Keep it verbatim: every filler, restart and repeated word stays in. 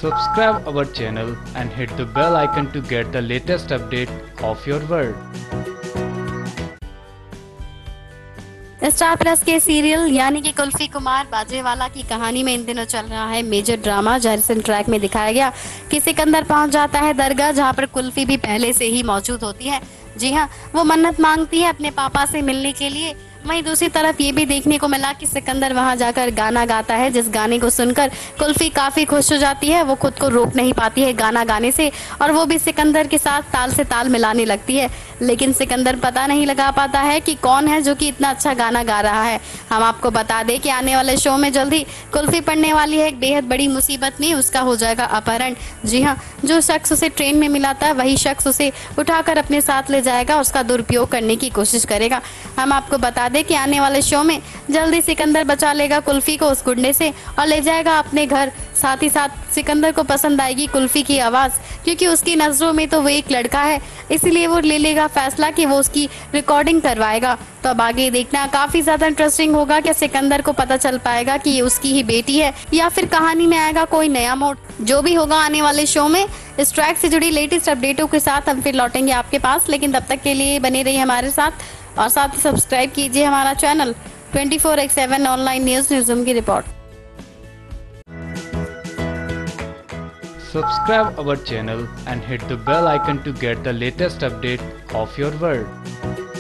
Subscribe our channel and hit the bell icon to get the latest update of your world. Star plus के serial यानी कि कुल्फी कुमार बाजेवाला की कहानी में इन दिनों चल रहा है मेजर ड्रामा। जैसन ट्रैक में दिखाया गया कि सिकंदर पहुंच जाता है दरगाह, जहां पर कुल्फी भी पहले से ही मौजूद होती है। जी हां, वो मन्नत मांगती है अपने पापा से मिलने के लिए। वहीं दूसरी तरफ ये भी देखने को मिला कि सिकंदर वहां जाकर गाना गाता है, जिस गाने को सुनकर कुल्फी काफी खुश हो जाती है। वो खुद को रोक नहीं पाती है गाना गाने से और वो भी सिकंदर के साथ ताल से ताल मिलाने लगती है। लेकिन सिकंदर पता नहीं लगा पाता है कि कौन है जो कि इतना अच्छा गाना गा रहा है। हम आपको बता दें कि आने वाले शो में जल्दी कुल्फी पड़ने वाली है एक बेहद बड़ी मुसीबत में। उसका हो जाएगा अपहरण। जी हाँ, जो शख्स उसे ट्रेन में मिला था वही शख्स उसे उठाकर अपने साथ ले जाएगा, उसका दुरुपयोग करने की कोशिश करेगा। हम आपको बता दें कि आने वाले शो में जल्दी सिकंदर बचा लेगा कुल्फी को उस गुंडे से और ले जाएगा अपने घर। साथ ही साथ सिकंदर को पसंद आएगी कुल्फी की आवाज़, क्योंकि उसकी नज़रों में तो वो एक लड़का है, इसलिए वो ले लेगा फैसला कि वो उसकी रिकॉर्डिंग करवाएगा। तो अब आगे देखना काफ़ी ज़्यादा इंटरेस्टिंग होगा कि सिकंदर को पता चल पाएगा कि ये उसकी ही बेटी है या फिर कहानी में आएगा कोई नया मोड़। जो भी होगा आने वाले शो में, इस ट्रैक से जुड़ी लेटेस्ट अपडेटों के साथ हम फिर लौटेंगे आपके पास। लेकिन तब तक के लिए बने रहिए हमारे साथ और साथ ही सब्सक्राइब कीजिए हमारा channel twenty four x seven online news newsroom की report. Subscribe our channel and hit the bell icon to get the latest update of your world.